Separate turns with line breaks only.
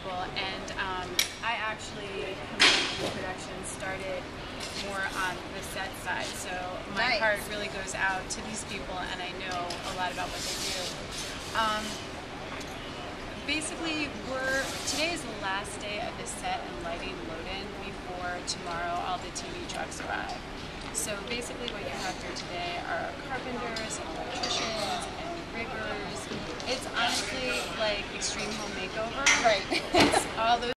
people, and I actually, coming into the production, started more on the set side, so my heart really goes out to these people, and I know a lot about what they do. Basically, today is the last day of the set and lighting load-in before tomorrow all the TV trucks arrive. So basically what you have here today are carpenters and electricians and riggers. It's honestly like Extreme Home Makeover.
Right.
It's all those